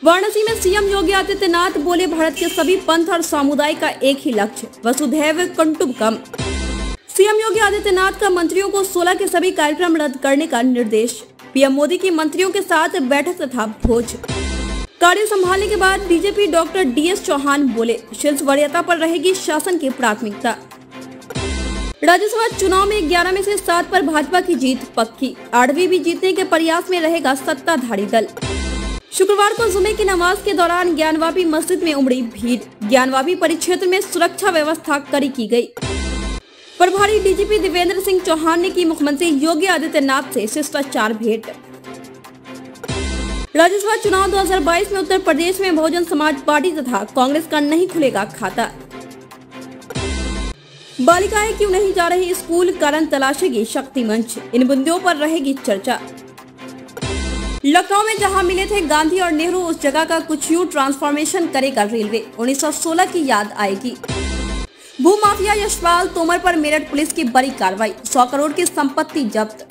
वाराणसी में सीएम योगी आदित्यनाथ बोले, भारत के सभी पंथ और समुदाय का एक ही लक्ष्य, वसुधैव कुटुंबकम। सीएम योगी आदित्यनाथ का मंत्रियों को 16 के सभी कार्यक्रम रद्द करने का निर्देश। पीएम मोदी की मंत्रियों के साथ बैठक तथा भोज। कार्य संभालने के बाद डीजीपी डॉक्टर डीएस चौहान बोले, शीर्ष वरीयता पर रहेगी शासन की प्राथमिकता। राज्यसभा चुनाव में 11 में से 7 पर भाजपा की जीत पक्की। 8वीं भी जीतने के प्रयास में रहेगा सत्ताधारी दल। शुक्रवार को जुमे की नमाज के दौरान ज्ञानवापी मस्जिद में उमड़ी भीड़। ज्ञानवापी परिक्षेत्र में सुरक्षा व्यवस्था कड़ी की गई। प्रभारी डीजीपी देवेंद्र सिंह चौहान ने की मुख्यमंत्री योगी आदित्यनाथ से शिष्टाचार भेंट। राज्यसभा चुनाव 2022 में उत्तर प्रदेश में बहुजन समाज पार्टी तथा कांग्रेस का नहीं खुलेगा खाता। बालिकाएं क्यों नहीं जा रही स्कूल, कारण तलाशेगी शक्ति मंच। इन बिंदुओं पर रहेगी चर्चा। लखनऊ में जहां मिले थे गांधी और नेहरू, उस जगह का कुछ यूं ट्रांसफॉर्मेशन करेगा रेलवे। 1916 की याद आएगी। भूमाफिया यशपाल तोमर पर मेरठ पुलिस की बड़ी कार्रवाई। 100 करोड़ की संपत्ति जब्त।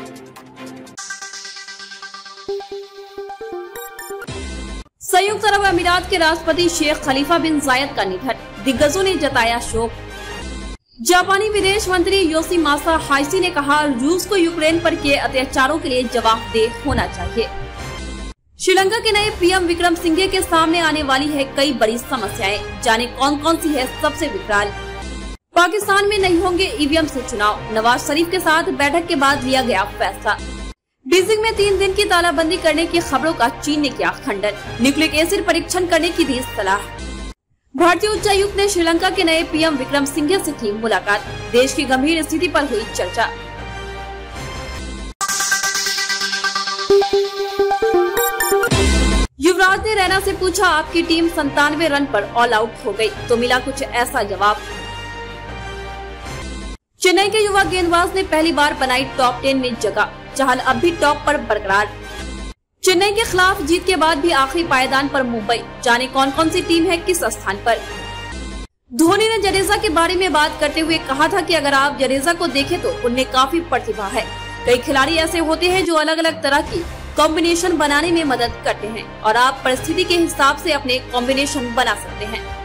संयुक्त अरब अमीरात के राष्ट्रपति शेख खलीफा बिन जायद का निधन, दिग्गजों ने जताया शोक। जापानी विदेश मंत्री योशिमासा हाइशी ने कहा, रूस को यूक्रेन पर किए अत्याचारों के लिए जवाबदेह होना चाहिए। श्रीलंका के नए पीएम विक्रमसिंघे के सामने आने वाली है कई बड़ी समस्याएं, जाने कौन कौन सी है सबसे विकराल। पाकिस्तान में नहीं होंगे ईवीएम से चुनाव, नवाज शरीफ के साथ बैठक के बाद लिया गया फैसला। बीजिंग में 3 दिन की तालाबंदी करने की खबरों का चीन ने किया खंडन। न्यूक्लिक एसिड परीक्षण करने की दी सलाह। भारतीय उच्चायुक्त ने श्रीलंका के नए पीएम विक्रमसिंघे से की मुलाकात। देश की गंभीर स्थिति पर हुई चर्चा। युवराज ने रैना से पूछा, आपकी टीम 97 रन पर ऑल आउट हो गई, तो मिला कुछ ऐसा जवाब। चेन्नई के युवा गेंदबाज ने पहली बार बनाई टॉप 10 में जगह। चहल अब भी टॉप पर बरकरार। चेन्नई के खिलाफ जीत के बाद भी आखिरी पायदान पर मुंबई, जाने कौन कौन सी टीम है किस स्थान पर। धोनी ने जडेजा के बारे में बात करते हुए कहा था कि अगर आप जडेजा को देखें तो उनमें काफी प्रतिभा है। कई खिलाड़ी ऐसे होते हैं जो अलग अलग तरह की कॉम्बिनेशन बनाने में मदद करते हैं और आप परिस्थिति के हिसाब से अपने कॉम्बिनेशन बना सकते हैं।